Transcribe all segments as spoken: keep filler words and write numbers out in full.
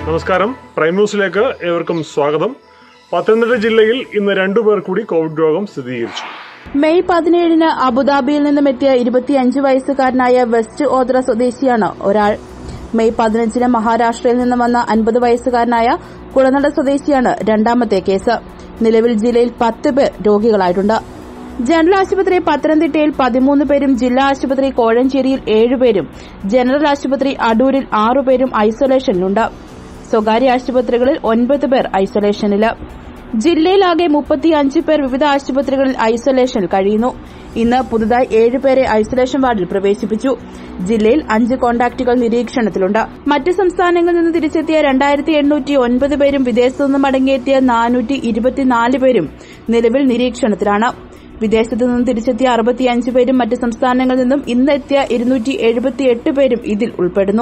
നമസ്കാരം, പ്രൈം ന്യൂസിലേക്ക് ഏവർക്കും സ്വാഗതം. പത്തനംതിട്ട ജില്ലയിൽ ഇന്ന് രണ്ടുപേർ കൂടി കോവിഡ് രോഗം സ്ഥിരീകരിച്ചു. മെയ് പതിനേഴിന് അബുദാബിയിൽ നിന്നും എത്തിയ ഇരുപത്തിയഞ്ച് വയസ്സുകാരനായ വെസ്റ്റ് ഓദ്ര സ്വദേശിയാണ് ഒരാൾ. മെയ് പതിനഞ്ചിന് മഹാരാഷ്ട്രയിൽ നിന്ന് വന്ന അൻപത് വയസ്സുകാരനായ കുളനട സ്വദേശിയാണ് രണ്ടാമത്തെ കേസ്. നിലവിൽ ജില്ലയിൽ പത്ത് പേർ രോഗികളായിട്ടുണ്ട്. ജനറൽ ആശുപത്രി പത്തനംതിട്ടയിൽ പതിമൂന്ന് പേരും ജില്ലാ ആശുപത്രി കോഴഞ്ചേരിയിൽ ഏഴുപേരും ജനറൽ ആശുപത്രി അടൂരിൽ ആറുപേരും ഐസൊലേഷനിലുണ്ട്. സ്വകാര്യ ആശുപത്രികളിൽ ഒൻപത് പേർ ഐസൊലേഷനില്. ജില്ലയിലാകെ മുപ്പത്തിയഞ്ച് പേർ വിവിധ ആശുപത്രികളിൽ ഐസൊലേഷനിൽ കഴിയുന്നു. ഇന്ന് പുതുതായി ഏഴുപേരെ ഐസൊലേഷൻ വാർഡിൽ പ്രവേശിപ്പിച്ചു. ജില്ലയിൽ അഞ്ച് കോൺടാക്റ്റുകൾ നിരീക്ഷണത്തിലുണ്ട്. മറ്റ് സംസ്ഥാനങ്ങളിൽ നിന്ന് തിരിച്ചെത്തിയ രണ്ടായിരത്തി എണ്ണൂറ്റി ഒൻപത് പേരും വിദേശത്തുനിന്ന് മടങ്ങിയെത്തിയ നാനൂറ്റി ഇരുപത്തിനാല് പേരും നിലവിൽ നിരീക്ഷണത്തിലാണ്. വിദേശത്തു നിന്നും തിരിച്ചെത്തിയ അറുപത്തിയഞ്ച് പേരും മറ്റ് സംസ്ഥാനങ്ങളിൽ നിന്നും ഇന്നെത്തിയ ഇരുന്നൂറ്റി എഴുപത്തിയെട്ട് പേരും ഇതിൽ ഉൾപ്പെടുന്നു.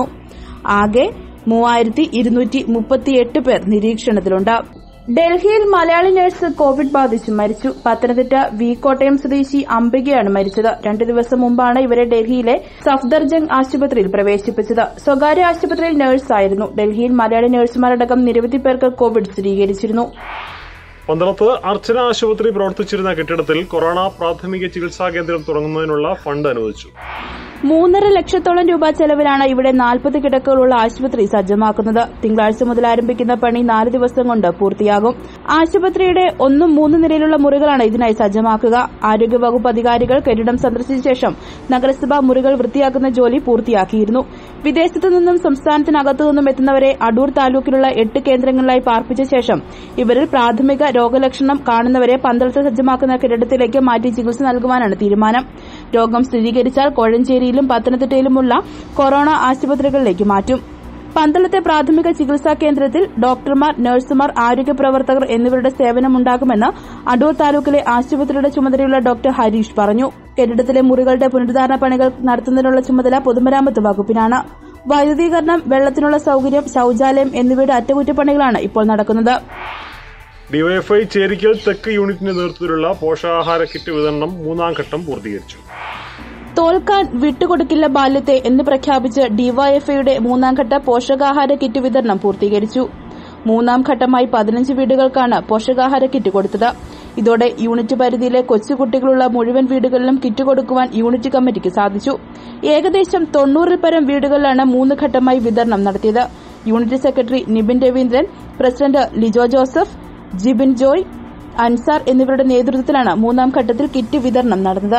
ആകെ മൂവായിരത്തി ഇരുന്നൂറ്റി മുപ്പത്തിയെട്ട് പേർ നിരീക്ഷണത്തിലുണ്ട്. ഡൽഹിയിൽ മലയാളി നഴ്സ് കോവിഡ് ബാധിച്ച് മരിച്ചു. പത്തനംതിട്ട വി കോട്ടയം സ്വദേശി അംബികയാണ് മരിച്ചത്. രണ്ടു ദിവസം മുമ്പാണ് ഇവരെ ഡൽഹിയിലെ സഫ്ദർജംഗ് ആശുപത്രിയിൽ പ്രവേശിപ്പിച്ചത്. സ്വകാര്യ ആശുപത്രിയിൽ നഴ്സായിരുന്നു. ഡൽഹിയിൽ മലയാളി നഴ്സുമാരടക്കം നിരവധി പേർക്ക് കോവിഡ് സ്ഥിരീകരിച്ചിരുന്നു. പന്തളത്ത് അർച്ചന ആശുപത്രി പ്രവർത്തിച്ചിരുന്ന കെട്ടിടത്തിൽ കൊറോണ പ്രാഥമിക ചികിത്സാ കേന്ദ്രം തുടങ്ങുന്നതിനുള്ള ഫണ്ട് അനുവദിച്ചു. മൂന്നര ലക്ഷത്തോളം രൂപ ചെലവിലാണ് ഇവിടെ നാൽപ്പത് കിടക്കകളുള്ള ആശുപത്രി സജ്ജമാക്കുന്നത്. തിങ്കളാഴ്ച മുതൽ ആരംഭിക്കുന്ന പണി നാല് ദിവസം കൊണ്ട് പൂർത്തിയാകും. ആശുപത്രിയുടെ ഒന്നും മൂന്നും നിലയിലുള്ള മുറികളാണ് ഇതിനായി സജ്ജമാക്കുക. ആരോഗ്യവകുപ്പ് അധികാരികൾ കെട്ടിടം സന്ദർശിച്ച ശേഷം നഗരസഭാ മുറികൾ വൃത്തിയാക്കുന്ന ജോലി പൂർത്തിയാക്കിയിരുന്നു. വിദേശത്തു നിന്നും സംസ്ഥാനത്തിനകത്തു നിന്നും എത്തുന്നവരെ അടൂർ താലൂക്കിലുള്ള എട്ട് കേന്ദ്രങ്ങളിലായി പാർപ്പിച്ച ശേഷം ഇവരിൽ പ്രാഥമിക രോഗലക്ഷണം കാണുന്നവരെ പന്തളത്ത് സജ്ജമാക്കുന്ന കെട്ടിടത്തിലേക്ക് മാറ്റി ചികിത്സ നൽകുവാനാണ് തീരുമാനം. രോഗം സ്ഥിരീകരിച്ചാൽ കോഴഞ്ചേരിയിലും പത്തനംതിട്ടയിലുമുള്ള കൊറോണ ആശുപത്രികളിലേക്ക് മാറ്റും. പന്തളത്തെ പ്രാഥമിക ചികിത്സാ കേന്ദ്രത്തിൽ ഡോക്ടർമാർ, നഴ്സുമാർ, ആരോഗ്യ പ്രവർത്തകർ എന്നിവരുടെ സേവനമുണ്ടാകുമെന്ന് അടൂർ താലൂക്കിലെ ആശുപത്രിയുടെ ചുമതലയുള്ള ഡോക്ടർ ഹരീഷ് പറഞ്ഞു. കെട്ടിടത്തിലെ മുറികളുടെ പുനരുദ്ധാരണ പണികൾ നടത്തുന്നതിനുള്ള ചുമതല പൊതുമരാമത്ത് വകുപ്പിനാണ്. വൈദ്യുതീകരണം, വെള്ളത്തിനുള്ള സൌകര്യം, ശൌചാലയം എന്നിവയുടെ അറ്റകുറ്റപ്പണികളാണ് ഇപ്പോൾ നടക്കുന്നത്. ഡിവൈഎഫ്ഐ ചേരിക്കൽ തെക്ക് യൂണിറ്റിന്റെ നേതൃത്വത്തിലുള്ള പോഷകാഹാര കിറ്റ് വിതരണം മൂന്നാം ഘട്ടം പൂർത്തീകരിച്ചു. തോൽക്കാൻ വിട്ടുകൊടുക്കില്ല ബാല്യത്തെ എന്ന് പ്രഖ്യാപിച്ച് ഡിവൈഎഫ്ഐയുടെ മൂന്നാംഘട്ട പോഷകാഹാര കിറ്റ് വിതരണം പൂർത്തീകരിച്ചു. മൂന്നാം ഘട്ടമായി പതിനഞ്ച് വീടുകൾക്കാണ് പോഷകാഹാര കിറ്റ് കൊടുത്തത്. ഇതോടെ യൂണിറ്റ് പരിധിയിലെ കൊച്ചുകുട്ടികളുള്ള മുഴുവൻ വീടുകളിലും കിറ്റ് കൊടുക്കുവാൻ യൂണിറ്റ് കമ്മിറ്റിക്ക് സാധിച്ചു. ഏകദേശം തൊണ്ണൂറിൽ പരം വീടുകളിലാണ് മൂന്ന് ഘട്ടമായി വിതരണം നടത്തിയത്. Unit secretary Nibin Raveendran, president Lijo Joseph, Jibin Joy, Ansar എന്നിവരുടെ നേതൃത്വത്തിലാണ് മൂന്നാം ഘട്ടത്തിൽ കിറ്റ് വിതരണം നടന്നത്.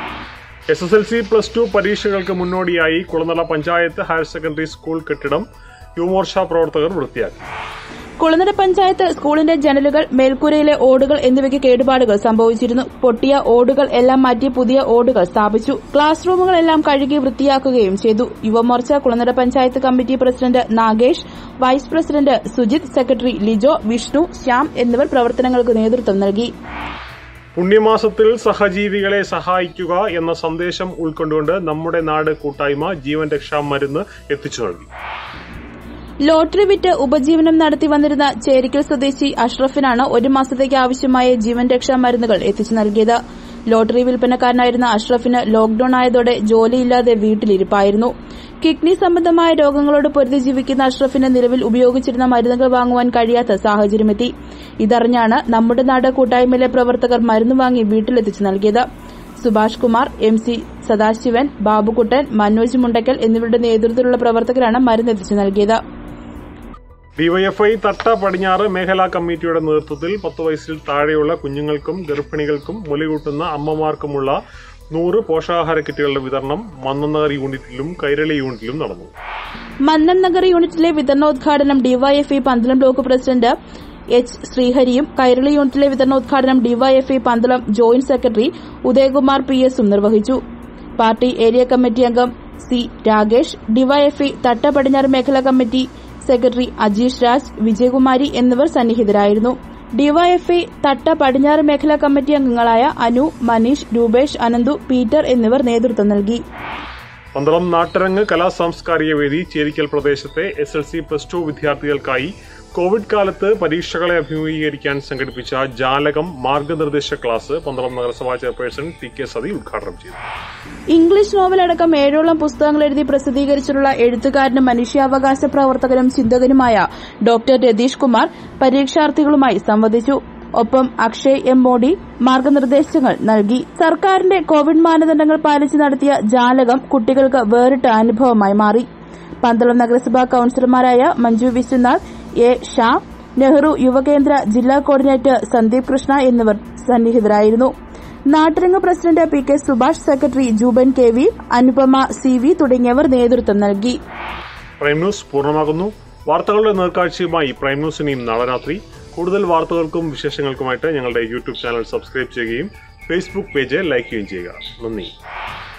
S S L C plus two പരീക്ഷകൾക്ക് മുന്നോടിയായി Kulanada panchayat higher secondary school കെട്ടിടം യുവമോർച്ച പ്രവർത്തകർ വൃത്തിയാക്കി. കുളനട പഞ്ചായത്ത് സ്കൂളിന്റെ ജനലുകൾ, മേൽക്കൂരയിലെ ഓടുകൾ എന്നിവയ്ക്ക് കേടുപാടുകൾ സംഭവിച്ചിരുന്നു. പൊട്ടിയ ഓടുകൾ എല്ലാം മാറ്റി പുതിയ ഓടുകൾ സ്ഥാപിച്ചു. ക്ലാസ് റൂമുകളെല്ലാം കഴുകി വൃത്തിയാക്കുകയും ചെയ്തു. Yuvamorcha Kulanada panchayat committee president Nagesh, vice president Sujith, secretary Lijo, Vishnu, Shyam എന്നിവർ പ്രവർത്തനങ്ങൾക്ക് നേതൃത്വം നൽകി. പുണ്യമാസത്തിൽ സഹജീവികളെ സഹായിക്കുക എന്ന സന്ദേശം ഉൾക്കൊണ്ടുകൊണ്ട് നമ്മുടെ നാട് കൂട്ടായ്മ ജീവൻ രക്ഷാ മരുന്ന് എത്തിച്ചു നൽകി. ലോട്ടറി വിറ്റ് ഉപജീവനം നടത്തി വന്നിരുന്ന ചേരിക്കൽ സ്വദേശി അഷ്റഫിനാണ് ഒരു മാസത്തേക്ക് ആവശ്യമായ ജീവൻ രക്ഷാ മരുന്നുകൾ എത്തിച്ചു നൽകിയത്. ലോട്ടറി വിൽപ്പനക്കാരനായിരുന്ന അഷ്റഫിന് ലോക്ഡൌൺ ആയതോടെ ജോലിയില്ലാതെ വീട്ടിലിരിപ്പായിരുന്നു. കിഡ്നി സംബന്ധമായ രോഗങ്ങളോട് പൊരുതി ജീവിക്കുന്ന അഷ്റഫിന് നിലവിൽ ഉപയോഗിച്ചിരുന്ന മരുന്നുകൾ വാങ്ങുവാൻ കഴിയാത്ത സാഹചര്യമെത്തി. ഇതറിഞ്ഞാണ് നമ്മുടെ നാട് കൂട്ടായ്മയിലെ പ്രവർത്തകർ മരുന്ന് വാങ്ങി വീട്ടിലെത്തിച്ചു നൽകിയത്. സുഭാഷ് കുമാർ, എം സി സദാശിവൻ, ബാബുക്കുട്ടൻ, മനോജ് മുണ്ടക്കൽ എന്നിവരുടെ നേതൃത്വത്തിലുള്ള പ്രവർത്തകരാണ് മരുന്നെത്തിച്ചു നൽകിയത്. ഡിവൈഎഫ്ഐ തട്ട പടിഞ്ഞാറ് മേഖലാ കമ്മിറ്റിയുടെ നേതൃത്വത്തിൽ പത്ത് വയസ്സിൽ താഴെയുള്ള കുഞ്ഞുങ്ങൾക്കും ഗർഭിണികൾക്കും മുലയൂട്ടുന്ന അമ്മമാർക്കുമുള്ള നൂറ് പോഷകാഹാര കിറ്റുകളുടെ വിതരണം മന്നം നഗർ യൂണിറ്റിലും കൈരളി യൂണിറ്റിലും നടന്നു. മന്നം നഗർ യൂണിറ്റിലെ വിതരണോദ്ഘാടനം DYFI Pandalam block president H ശ്രീഹരിയും കൈരളി യൂണിറ്റിലെ വിതരണോദ്ഘാടനം DYFI Pandalam joint secretary Udayakumar P എസും നിർവഹിച്ചു. പാർട്ടി ഏരിയ കമ്മിറ്റി അംഗം സി രാഗേഷ്, ഡിവൈഎഫ്ഐ തട്ട പടിഞ്ഞാറ് മേഖലാ കമ്മിറ്റി സെക്രട്ടറി അജീഷ് രാജ്, വിജയകുമാരി എന്നിവർ സന്നിഹിതരായിരുന്നു. ഡിവൈഎഫ്ഐ തട്ട പടിഞ്ഞാറ് മേഖലാ കമ്മിറ്റി അംഗങ്ങളായ അനു, മനീഷ്, രൂപേഷ്, അനന്തു, പീറ്റർ എന്നിവർ നേതൃത്വം നൽകി. പന്തളം നാട്ടരങ്ങ് കലാ സാംസ്കാരിക വേദി ചേരിക്കൽ പ്രദേശത്തെ S L C plus two വിദ്യാർത്ഥികൾക്കായി കോവിഡ് കാലത്ത് പരീക്ഷകളെ അഭിമുഖീകരിക്കാൻ സംഘടിപ്പിച്ച ജാലകം മാർഗനിർദ്ദേശ ക്ലാസ് പന്തളം നഗരസഭാ ചെയർപേഴ്സൺ ടി കെ സതി ഉദ്ഘാടനം ചെയ്തു. ഇംഗ്ലീഷ് നോവലടക്കം ഏഴോളം പുസ്തകങ്ങൾ എഴുതി പ്രസിദ്ധീകരിച്ചിട്ടുള്ള എഴുത്തുകാരനും മനുഷ്യാവകാശ പ്രവർത്തകനും ചിന്തകനുമായ ഡോക്ടർ രതീഷ് കുമാർ പരീക്ഷാർത്ഥികളുമായി സംവദിച്ചു. ഒപ്പം അക്ഷയ് എം മോഡി മാർഗനിർദ്ദേശങ്ങൾ നൽകി. സർക്കാരിന്റെ കോവിഡ് മാനദണ്ഡങ്ങൾ പാലിച്ച് നടത്തിയ ജാലകം കുട്ടികൾക്ക് വേറിട്ട അനുഭവമായി മാറി. പന്തളം നഗരസഭാ കൌൺസിലർമാരായ മഞ്ജു വിശ്വനാഥ്, എ ഷാ, നെഹ്റു യുവകേന്ദ്ര ജില്ലാ കോർഡിനേറ്റർ സന്ദീപ് കൃഷ്ണ എന്നിവർ സന്നിഹിതരായിരുന്നു. Nattarangu president P K Subhash, secretary Juban K V, Anupama C V തുടങ്ങിയവർ നേതൃത്വം നൽകി. പ്രൈം ന്യൂസ് പൂർണ്ണമാകുന്നു. വാർത്തകളുടെ നേർക്കാഴ്ചയുമായി പ്രൈം ന്യൂസ് ഇനിയും നാളെ രാത്രി. കൂടുതൽ വാർത്തകൾക്കും വിശേഷങ്ങൾക്കുമായിട്ട് ഞങ്ങളുടെ യൂട്യൂബ് ചാനൽ സബ്സ്ക്രൈബ് ചെയ്യുകയും ഫേസ്ബുക്ക് പേജ് ലൈക്ക് ചെയ്യുകയും ചെയ്യുക. നന്ദി.